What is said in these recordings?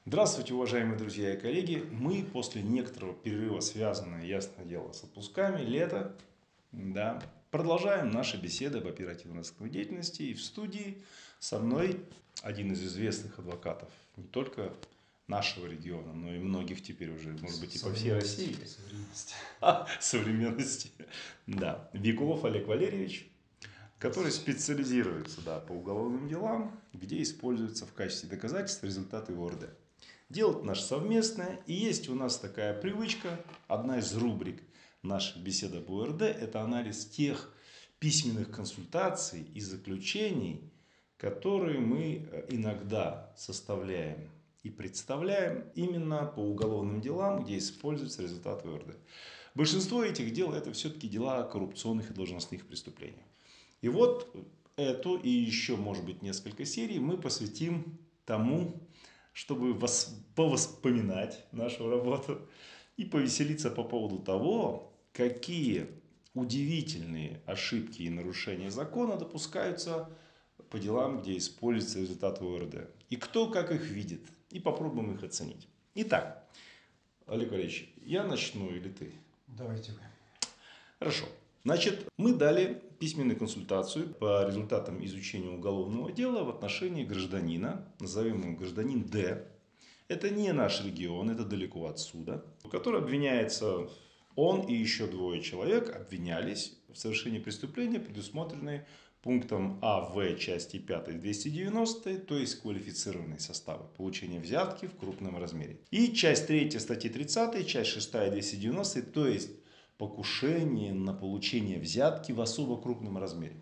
Здравствуйте, уважаемые друзья и коллеги. Мы после некоторого перерыва, связанного, ясное дело, с отпусками, лето, да, продолжаем наши беседы об оперативно-розыскной деятельности. И в студии со мной один из известных адвокатов не только нашего региона, но и многих теперь уже, может быть, и по всей России. Современности. Да. Викулов Олег Валерьевич, который специализируется, да, по уголовным делам, где используются в качестве доказательств результаты ОРД. Дело наше совместное, и есть у нас такая привычка, одна из рубрик нашей беседы об ОРД, это анализ тех письменных консультаций и заключений, которые мы иногда составляем и представляем именно по уголовным делам, где используются результаты ОРД. Большинство этих дел это все-таки дела о коррупционных и должностных преступлениях. И вот эту и еще, может быть, несколько серий мы посвятим тому, чтобы повоспоминать нашу работу и повеселиться по поводу того, какие удивительные ошибки и нарушения закона допускаются по делам, где используется результат ОРД. И кто как их видит. И попробуем их оценить. Итак, Олег Валерьевич, я начну или ты? Давайте вы. Хорошо. Значит, мы дали письменную консультацию по результатам изучения уголовного дела в отношении гражданина, назовем его гражданин Д. Это не наш регион, это далеко отсюда, который обвиняется, он и еще двое человек обвинялись в совершении преступления, предусмотренные пунктом А.В. части 5 290, то есть квалифицированные составы получения взятки в крупном размере. И часть 3 статьи 30, часть 6 290, то есть покушение на получение взятки в особо крупном размере.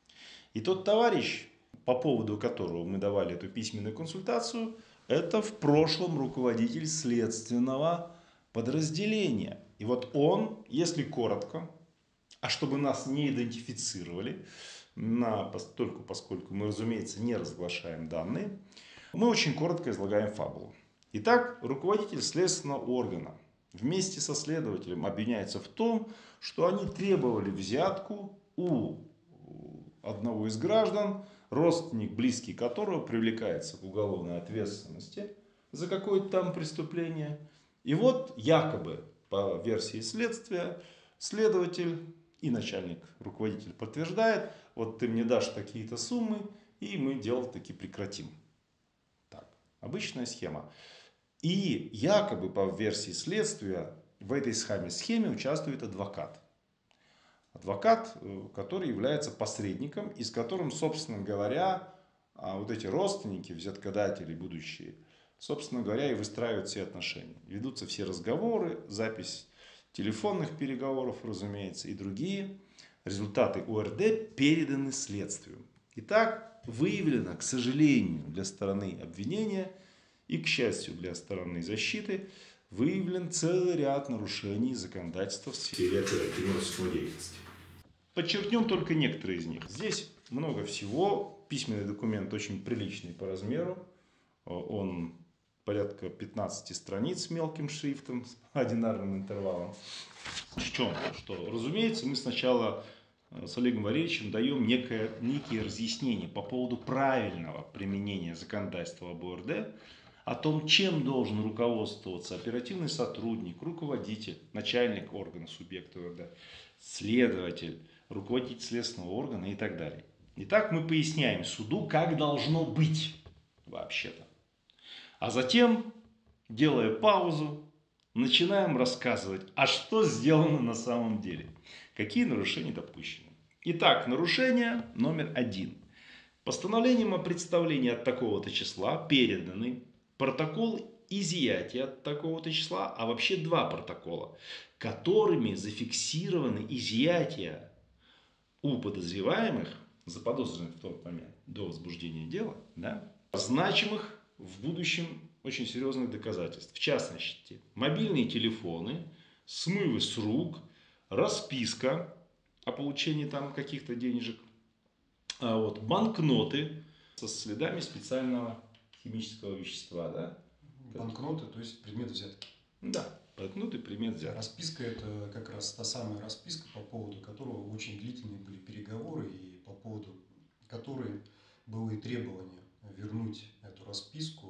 И тот товарищ, по поводу которого мы давали эту письменную консультацию, это в прошлом руководитель следственного подразделения. И вот он, если коротко, а чтобы нас не идентифицировали, постольку, поскольку мы, разумеется, не разглашаем данные, мы очень коротко излагаем фабулу. Итак, руководитель следственного органа вместе со следователем обвиняется в том, что они требовали взятку у одного из граждан, родственник, близкий которого привлекается к уголовной ответственности за какое-то там преступление. И вот якобы по версии следствия следователь и начальник, руководитель подтверждает, вот ты мне дашь такие-то суммы, и мы дело таки прекратим. Так, обычная схема. И якобы по версии следствия в этой схеме участвует адвокат. Адвокат, который является посредником, и с которым, собственно говоря, вот эти родственники, взяткодатели будущие, собственно говоря, и выстраивают все отношения. Ведутся все разговоры, запись телефонных переговоров, разумеется, и другие. Результаты ОРД переданы следствию. Итак, выявлено, к сожалению, для стороны обвинения и, к счастью, для стороны защиты, выявлен целый ряд нарушений законодательства в сфере оперативно-розыскной деятельности. Подчеркнем только некоторые из них. Здесь много всего. Письменный документ очень приличный по размеру. Он порядка 15 страниц мелким шрифтом с одинарным интервалом. В чем? Что, разумеется, мы сначала с Олегом Валерьевичем даем некие разъяснения по поводу правильного применения законодательства об ОРД, о том, чем должен руководствоваться оперативный сотрудник, руководитель, начальник органа субъекта ОРД, следователь, руководитель следственного органа и так далее. Итак, мы поясняем суду, как должно быть вообще-то. А затем, делая паузу, начинаем рассказывать, а что сделано на самом деле, какие нарушения допущены. Итак, нарушение номер 1. Постановлением о представлении от такого-то числа переданный протокол изъятия от такого-то числа, а вообще два протокола, которыми зафиксированы изъятия у подозреваемых, заподозренных в тот момент до возбуждения дела, да, значимых в будущем очень серьезных доказательств. В частности, мобильные телефоны, смывы с рук, расписка о получении там каких-то денежек, банкноты со следами специального химического вещества. Да? Банкноты, то есть предмет взятки. Да, банкноты предмет взятки. Расписка – это как раз та самая расписка, по поводу которого очень длительные были переговоры, и по поводу которой было и требование вернуть эту расписку в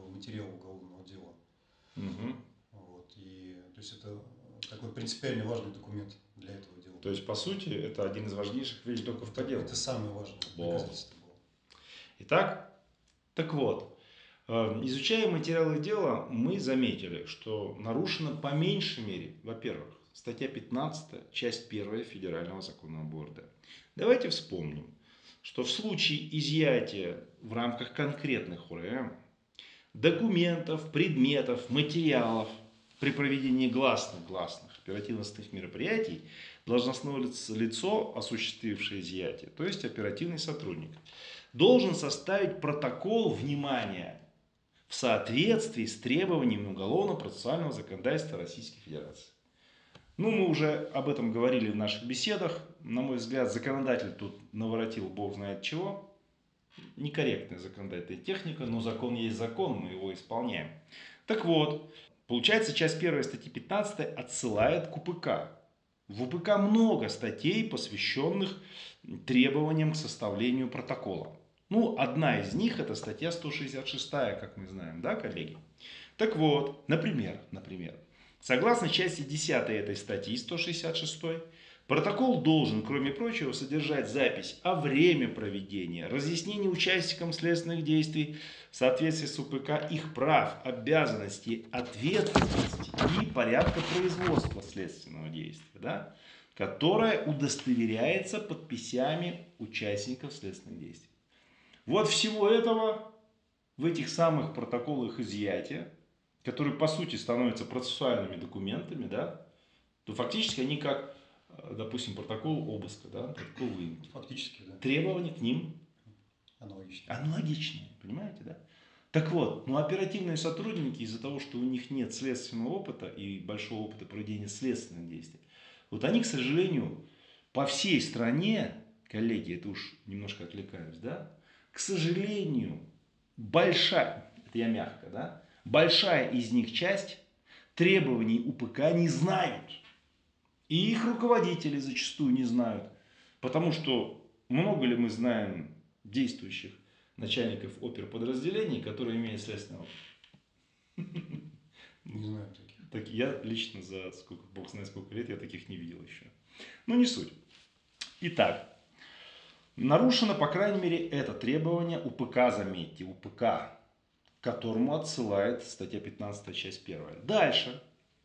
материала уголовного дела. Угу. Вот. И, то есть это такой принципиально важный документ для этого дела. То есть, по сути, это один из важнейших вещдоков по делу. Это самое важное доказательство было. Итак, так вот, изучая материалы дела, мы заметили, что нарушена по меньшей мере, во-первых, статья 15, часть 1 Федерального закона об ОРД. Давайте вспомним, что в случае изъятия в рамках конкретных ОРМ документов, предметов, материалов при проведении гласных оперативных мероприятий должностное лицо, осуществившее изъятие, то есть оперативный сотрудник, должен составить протокол, внимания в соответствии с требованиями уголовно-процессуального законодательства Российской Федерации. Ну, мы уже об этом говорили в наших беседах. На мой взгляд, законодатель тут наворотил бог знает чего. Некорректная законодательная техника, но закон есть закон, мы его исполняем. Так вот, получается, часть 1 статьи 15 отсылает к УПК. В УПК много статей, посвященных требованиям к составлению протокола. Ну, одна из них это статья 166, как мы знаем, да, коллеги? Так вот, например, согласно части 10 этой статьи 166, протокол должен, кроме прочего, содержать запись о время проведения, разъяснение участникам следственных действий в соответствии с УПК их прав, обязанностей, ответственности и порядка производства следственного действия, да, которое удостоверяется подписями участников следственных действий. Вот всего этого в этих самых протоколах изъятия, которые по сути становятся процессуальными документами, да, то фактически они как, допустим, протокол обыска, да, протокол выемки. Фактически, да. Требования к ним аналогичные, понимаете, да? Так вот, но оперативные сотрудники из-за того, что у них нет следственного опыта и большого опыта проведения следственных действий, вот они, к сожалению, по всей стране, коллеги, это уж немножко отвлекаюсь, да, к сожалению, большая, это я мягко, да, большая из них часть требований УПК не знают. И их руководители зачастую не знают. Потому что много ли мы знаем действующих начальников оперподразделений, которые имеют следственный опыт? Не знаю таких. Так я лично за сколько, бог знает сколько лет, я таких не видел еще. Но не суть. Итак, нарушено, по крайней мере, это требование УПК, заметьте, УПК, к которому отсылает статья 15, часть 1. Дальше.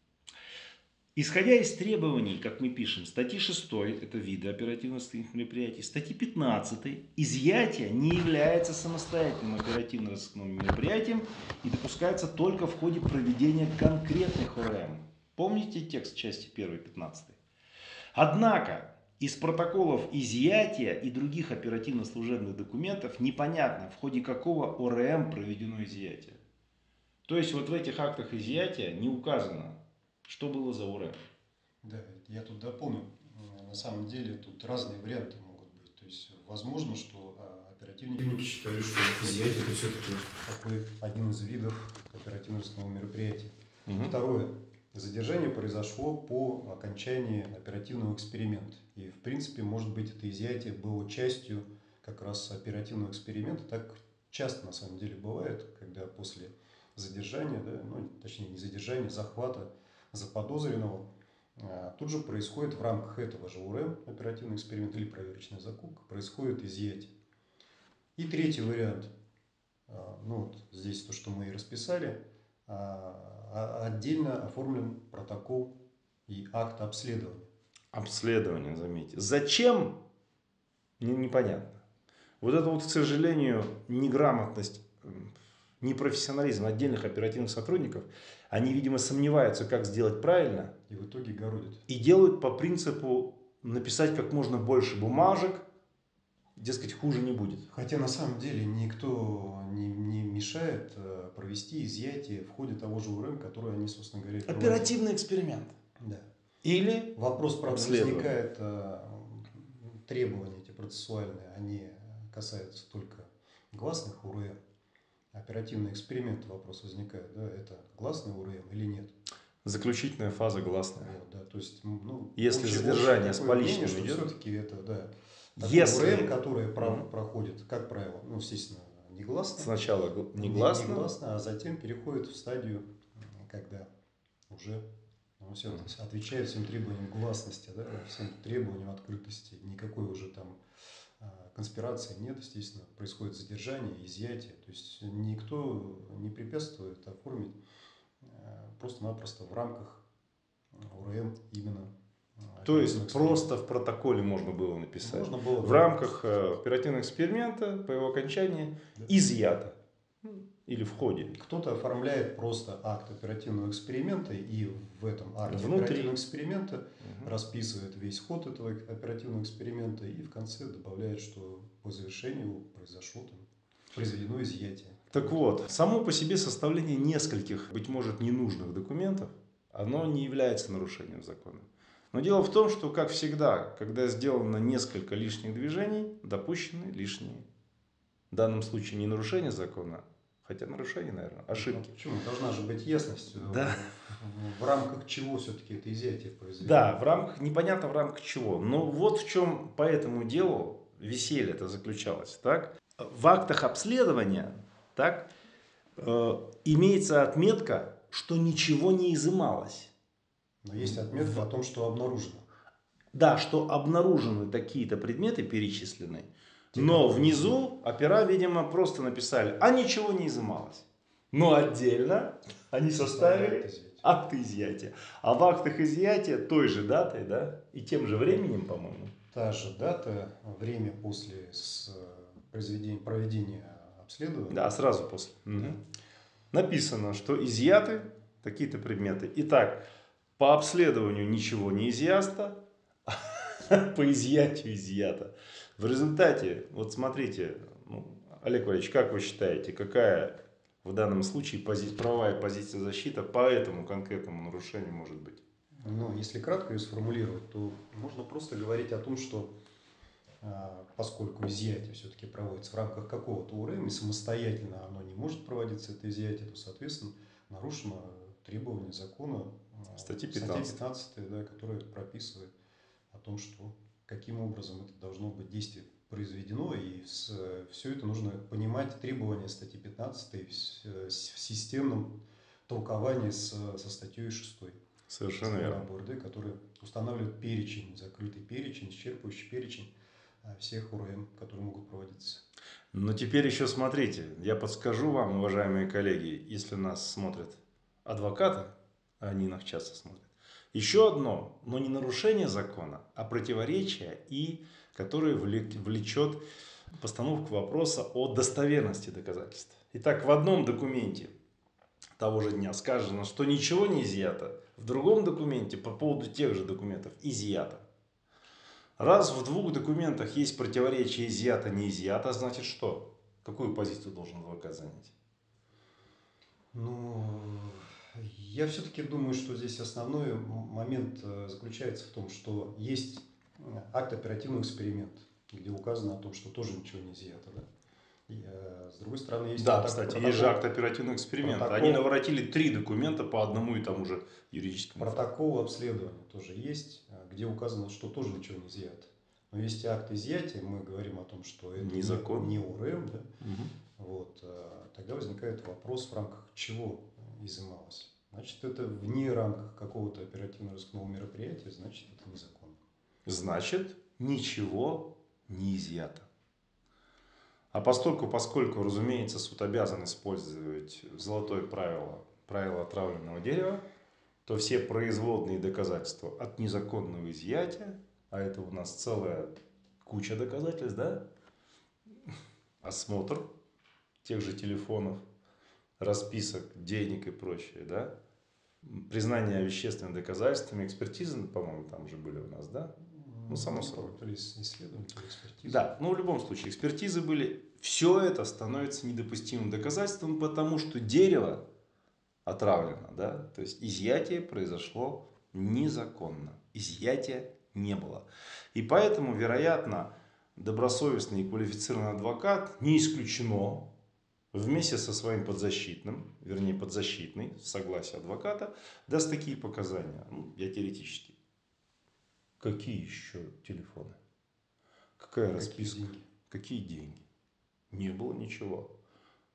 Исходя из требований, как мы пишем, статьи 6, это виды оперативных мероприятий, статьи 15, изъятие не является самостоятельным оперативно-розыскным мероприятием и допускается только в ходе проведения конкретных ОРМ. Помните текст части 1, 15? Однако, из протоколов изъятия и других оперативно-служебных документов непонятно, в ходе какого ОРМ проведено изъятие. То есть вот в этих актах изъятия не указано, что было за ОРМ. Да, я тут дополню. На самом деле тут разные варианты могут быть. То есть возможно, что оперативники считали, что изъятие это все-таки такой один из видов оперативного мероприятия. Второе. Задержание произошло по окончании оперативного эксперимента. И, в принципе, может быть, это изъятие было частью как раз оперативного эксперимента. Так часто, на самом деле, бывает, когда после задержания, да, ну, точнее, не задержания, захвата заподозренного, тут же происходит в рамках этого же УРМ, оперативный эксперимент или проверочная закупка, происходит изъятие. И третий вариант, ну вот здесь то, что мы и расписали, отдельно оформлен протокол и акт обследования. Обследование, заметьте. Зачем? Непонятно. Вот это вот, к сожалению, неграмотность, непрофессионализм отдельных оперативных сотрудников. Они, видимо, сомневаются, как сделать правильно. И в итоге городят. И делают по принципу написать как можно больше бумажек, дескать, хуже не будет. Хотя на самом деле никто не мешает провести изъятие в ходе того же УРМ, который они, собственно говоря, проводят. Оперативный эксперимент. Да. Или вопрос, правда, возникает, требования эти процессуальные, они касаются только гласных УРМ. Оперативный эксперимент вопрос возникает, да, это гласный УРМ или нет. Заключительная фаза гласная. Вот, да, то есть, ну, если задержание с поличным идет, все-таки это, да, если УРМ, которое проходит, как правило, ну, естественно, негласно. Сначала негласно. Негласно, а затем переходит в стадию, когда уже все отвечает всем требованиям гласности, да, всем требованиям открытости. Никакой уже там конспирации нет, естественно, происходит задержание, изъятие. То есть никто не препятствует оформить просто-напросто в рамках УРМ именно. То есть просто в протоколе можно было написать. Можно было, в рамках оперативного эксперимента по его окончании изъято. Или в ходе. Кто-то оформляет просто акт оперативного эксперимента и в этом акте внутри оперативного эксперимента расписывает весь ход этого оперативного эксперимента и в конце добавляет, что по завершению произошло там, произведено изъятие. Так вот, само по себе составление нескольких, быть может, ненужных документов, оно не является нарушением закона. Но дело в том, что, как всегда, когда сделано несколько лишних движений, допущены лишние. В данном случае не нарушение закона, хотя нарушение, наверное, ошибки. Ну, почему? Должна же быть ясность, да. в рамках чего все-таки это изъятие произведено. Да, непонятно в рамках чего. Но вот в чем по этому делу веселье-то заключалось. Так? В актах обследования так, имеется отметка, что ничего не изымалось. Но есть отметка о том, что обнаружено. Да, что обнаружены такие-то предметы, перечислены. Но внизу опера, видимо, просто написали, а ничего не изымалось. Но отдельно они составили акты изъятия. А в актах изъятия той же датой, да, и тем же временем, по-моему. Та же дата, время после проведения обследования. Да, сразу после. Угу. Написано, что изъяты такие-то предметы. Итак, по обследованию ничего не изъято, по изъятию изъято. В результате, вот смотрите, Олег Валерьевич, как вы считаете, какая в данном случае правовая позиция защиты по этому конкретному нарушению может быть? Ну, если кратко ее сформулировать, то можно просто говорить о том, что поскольку изъятие все-таки проводится в рамках какого-то УРМ, и самостоятельно оно не может проводиться, это изъятие, то, соответственно, нарушено требование закона статьи 15, да, которая прописывает о том, что каким образом это должно быть действие произведено, и все это нужно понимать, требования статьи 15 в системном толковании со статьей 6. Совершенно верно. ОРД, который устанавливает перечень, закрытый перечень, исчерпывающий перечень всех УРМ, которые могут проводиться. Но теперь еще смотрите, я подскажу вам, уважаемые коллеги, если нас смотрят адвокаты, а они нас часто смотрят, еще одно, но не нарушение закона, а противоречие, которое влечет постановку вопроса о достоверности доказательств. Итак, в одном документе того же дня сказано, что ничего не изъято, в другом документе по поводу тех же документов изъято. Раз в двух документах есть противоречие изъято, не изъято, значит что? Какую позицию должен адвокат занять? Ну, я все-таки думаю, что здесь основной момент заключается в том, что есть акт оперативного эксперимента, где указано о том, что тоже ничего не изъято. Да? И, с другой стороны, есть кстати, есть же акт оперативного эксперимента. Они наворотили 3 документа по одному и тому же юридическому факту. Протокол обследования тоже есть, где указано, что тоже ничего не изъято. Но есть акт изъятия, мы говорим о том, что это не УРМ, да? Вот, тогда возникает вопрос, в рамках чего изымалось. Значит, это вне рамках какого-то оперативно-розыскного мероприятия, значит, это незаконно. Значит, ничего не изъято. А поскольку, разумеется, суд обязан использовать золотое правило отравленного дерева, то все производные доказательства от незаконного изъятия, а это у нас целая куча доказательств, да? Осмотр тех же телефонов, расписок, денег и прочее, да? Признание вещественными доказательствами, экспертизы, по-моему, там же были у нас, да? Ну, само собой. То есть исследования, экспертизы. Да, но в любом случае экспертизы были. Все это становится недопустимым доказательством, потому что дерево отравлено, да? То есть изъятие произошло незаконно. Изъятия не было. И поэтому, вероятно, добросовестный и квалифицированный адвокат, не исключено, вместе со своим подзащитным, вернее подзащитный, с согласия адвоката, даст такие показания. Я теоретически. Какие еще телефоны? Какая расписка? Деньги? Какие деньги? Не было ничего.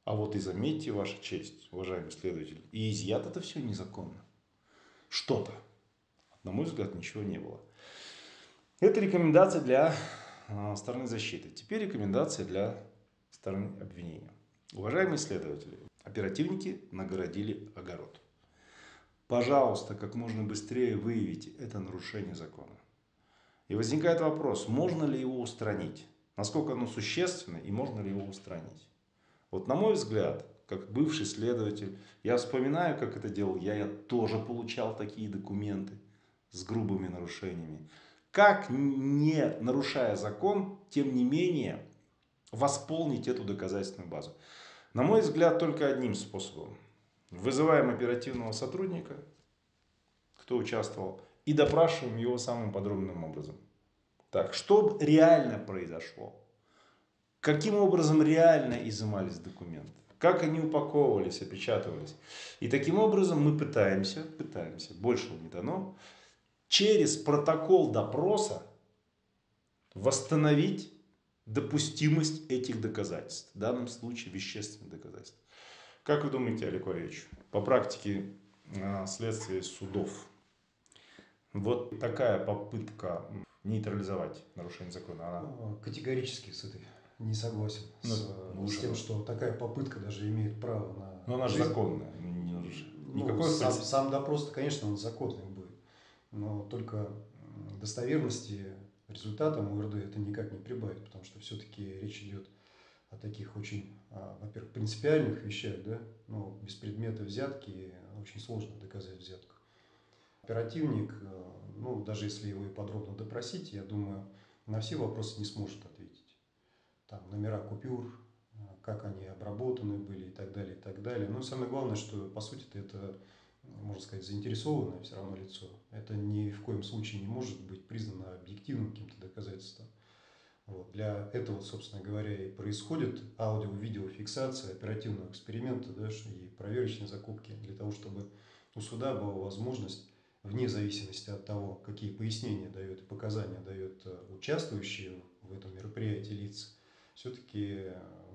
А вот и заметьте, ваша честь, уважаемый следователь, и изъято это все незаконно. Что-то. На мой взгляд, ничего не было. Это рекомендация для стороны защиты. Теперь рекомендация для стороны обвинения. Уважаемые следователи, оперативники нагородили огород. Пожалуйста, как можно быстрее выявите это нарушение закона. И возникает вопрос, можно ли его устранить? Насколько оно существенно и можно ли его устранить? Вот на мой взгляд, как бывший следователь, я вспоминаю, как это делал я тоже получал такие документы с грубыми нарушениями. Как, не нарушая закон, тем не менее, восполнить эту доказательственную базу? На мой взгляд, только одним способом. Вызываем оперативного сотрудника, кто участвовал, и допрашиваем его самым подробным образом. Так, что реально произошло? Каким образом реально изымались документы? Как они упаковывались, опечатывались? И таким образом мы пытаемся, большего не дано, через протокол допроса восстановить допустимость этих доказательств. В данном случае вещественных доказательств. Как вы думаете, Олег Валерьевич, по практике следствия судов, вот такая попытка нейтрализовать нарушение закона, она... Категорически с этой не согласен. С тем, что такая попытка даже имеет право на... Но она же жизнь. законная. Сам допрос, конечно, он законный будет. Но только достоверности результата МУРД это никак не прибавит. Потому что все-таки речь идет о таких очень, во-первых, принципиальных вещах. Да? Но без предмета взятки очень сложно доказать взятку. Оперативник, даже если его и подробно допросить, я думаю, на все вопросы не сможет ответить. Там номера купюр, как они обработаны были и так далее, и так далее. Но самое главное, что по сути это, можно сказать, заинтересованное все равно лицо. Это ни в коем случае не может быть признано объективным каким-то доказательством. Вот. Для этого, собственно говоря, и происходит аудио-видеофиксация оперативного эксперимента, да, и проверочной закупки, для того, чтобы у суда была возможность, вне зависимости от того, какие пояснения дают и показания дают участвующие в этом мероприятии лица, все-таки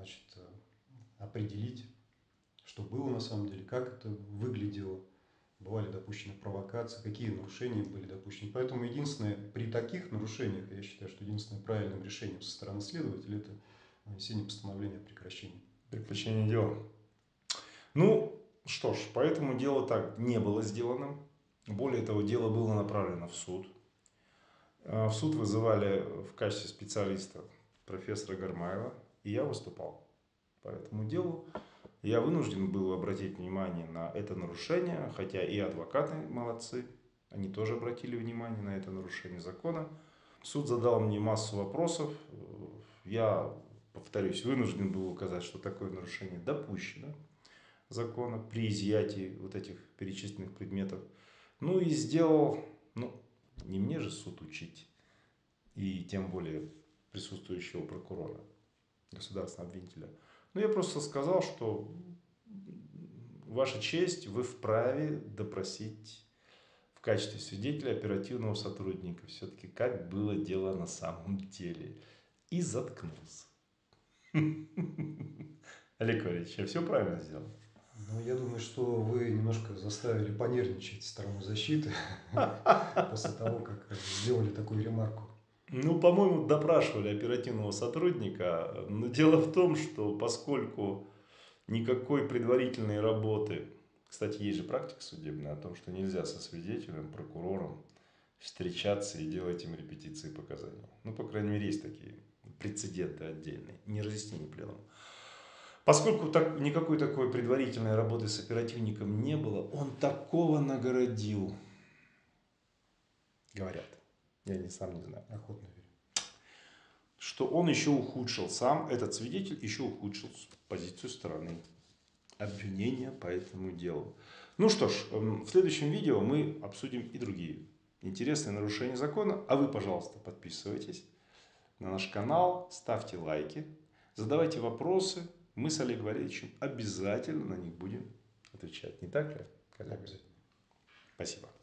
определить, что было на самом деле, как это выглядело, была ли допущена провокация, какие нарушения были допущены. Поэтому единственное, при таких нарушениях, я считаю, что единственным правильным решением со стороны следователя это вынесение постановления о прекращении. Прекращение дела. Ну, что ж, поэтому дело так не было сделано. Более того, дело было направлено в суд. В суд вызывали в качестве специалиста профессора Гармаева, и я выступал по этому делу. Я вынужден был обратить внимание на это нарушение, хотя и адвокаты молодцы, они тоже обратили внимание на это нарушение закона. Суд задал мне массу вопросов, я, повторюсь, вынужден был указать, что такое нарушение допущено закона при изъятии вот этих перечисленных предметов. Ну и сделал, не мне же суд учить, и тем более присутствующего прокурора, государственного обвинителя. Но я просто сказал, что ваша честь, вы вправе допросить в качестве свидетеля оперативного сотрудника. Все-таки как было дело на самом деле. И заткнулся. Олег Валерьевич, я все правильно сделал? Я думаю, что вы немножко заставили понервничать сторону защиты после того, как сделали такую ремарку. По-моему, допрашивали оперативного сотрудника. Но дело в том, что поскольку никакой предварительной работы, кстати, есть же практика судебная о том, что нельзя со свидетелем, прокурором встречаться и делать им репетиции показаний. По крайней мере, есть такие прецеденты отдельные, не разъяснение пленума. Поскольку никакой такой предварительной работы с оперативником не было, он такого нагородил, говорят, я сам не знаю, Охотно верю. что он еще ухудшил, сам этот свидетель еще ухудшил позицию стороны обвинения по этому делу. Ну что ж, в следующем видео мы обсудим и другие интересные нарушения закона. А вы, пожалуйста, подписывайтесь на наш канал, ставьте лайки, задавайте вопросы. Мы с Олегом Валерьевичем обязательно на них будем отвечать. Не так ли, коллега? Обязательно. Спасибо.